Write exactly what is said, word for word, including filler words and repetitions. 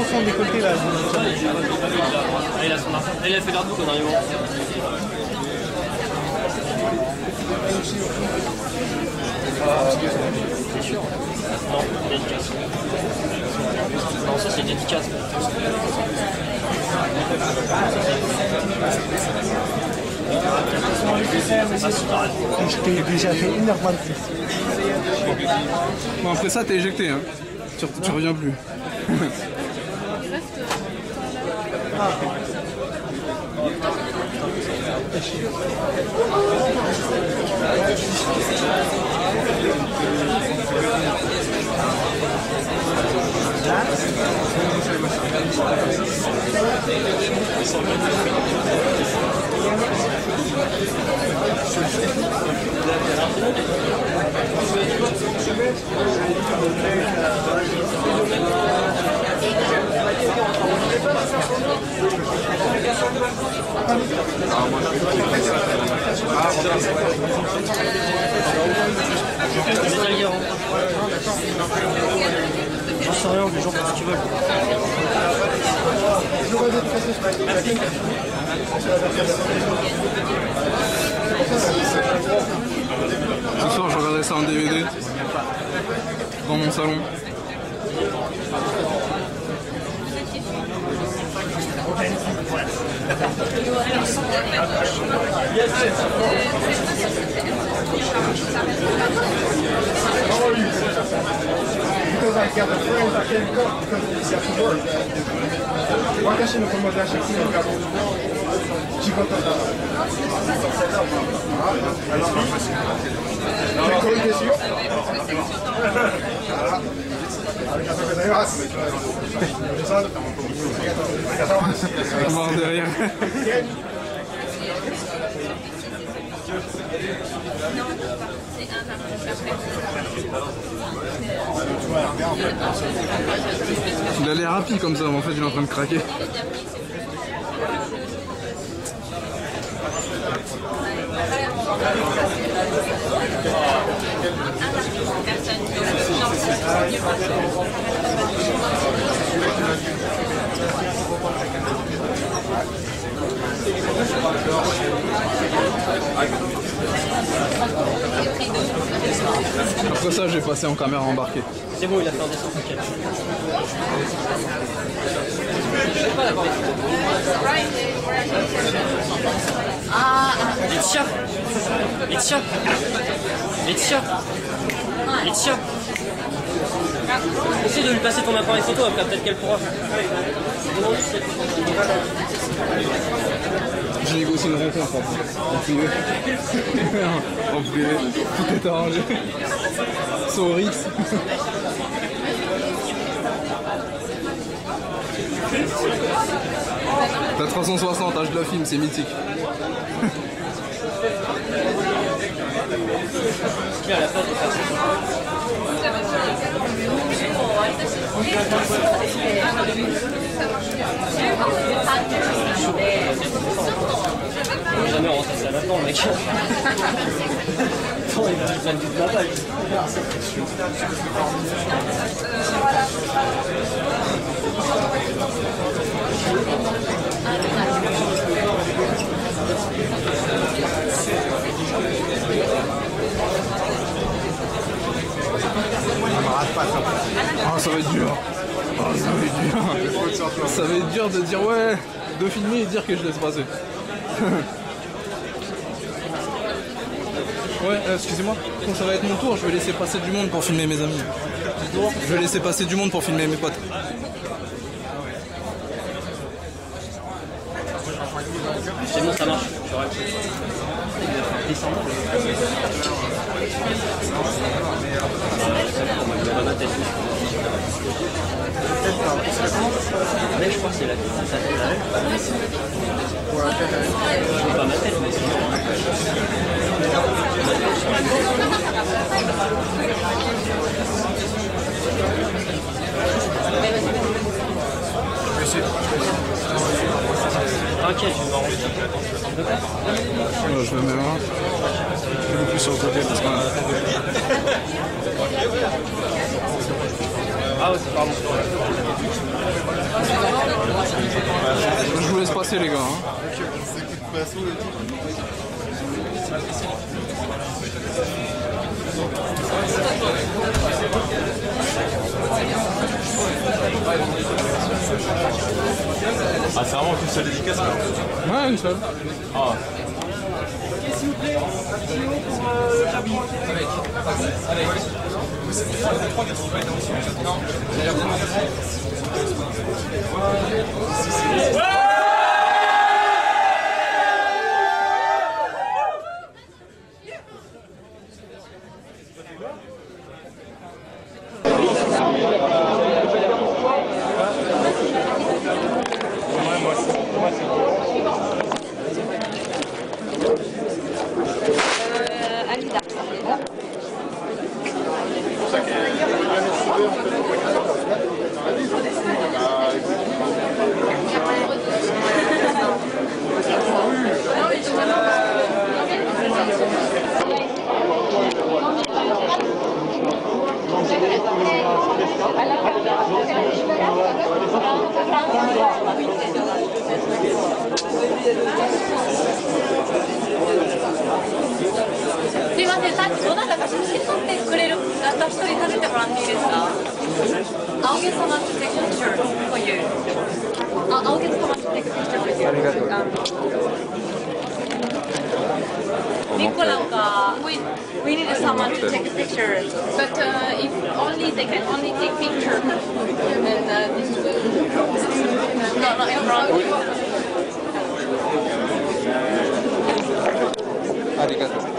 son décolleté là. Ah, il a son argent. Il a fait l'air doux au dernier moment. C'est sûr. Non, dédicace. Non, ça c'est dédicace. Je t'ai déjà fait une heure vingt-six. Bon, après ça, t'es éjecté, hein. Tu, tu reviens plus. J'en sais rien, les gens font ce qu'ils veulent. Ce soir, je regardais ça en D V D dans mon salon. Because I got a friend I can't go because it's have to work. Wakashin no tomodachi no gabo. Chigoto da. Kekoi desu yo. Arigatou gozaimasu. On va en derrière. Il a l'air rapide comme ça, mais en fait il est en train de craquer. Après ça, j'ai passé en caméra embarquée. C'est bon, il a fait un dessin, t'inquiète. Ah, Laetitia Laetitia Laetitia Laetitia essaie de lui passer ton appareil photo, après peut-être qu'elle pourra. J'ai négocié une rencontre en privé. En privé, tout est arrangé. Sans Rix. T'as trois cent soixante, âge de la film, c'est mythique. On est jamais rentré ça là-dedans, le mec. Attends, il va prendre toute la page. Oh, ça va être dur. Oh, ça va être dur. Ça va être dur de dire ouais, de filmer et dire que je laisse passer. Ouais, euh, excusez-moi, quand ça va être mon tour, je vais laisser passer du monde pour filmer mes amis. Je vais laisser passer du monde pour filmer mes potes. C'est bon, ça marche. Mais je crois que c'est la tête. Je vois pas ma tête, mais c'est t'inquiète, je vais m'arranger. Je vais me mettre un peu plus sur le côté parce que... Ah ouais, c'est pardon. Je vous laisse passer les gars. Hein. Ah, c'est vraiment une seule dédicace là. Ouais, une seule. Ah. S'il vous plaît, pour euh, Jabi. Alida.すいません、さっきどなたか写真撮ってくれる方一人立ててもらっていいですか？青毛様 to take picture for you. あ、青毛様 to take picture for you. ありがとう。Nicola, uh, we we need someone to take a picture, but uh, if only they can only take picture, and uh, this will no, not in front. ありがとう。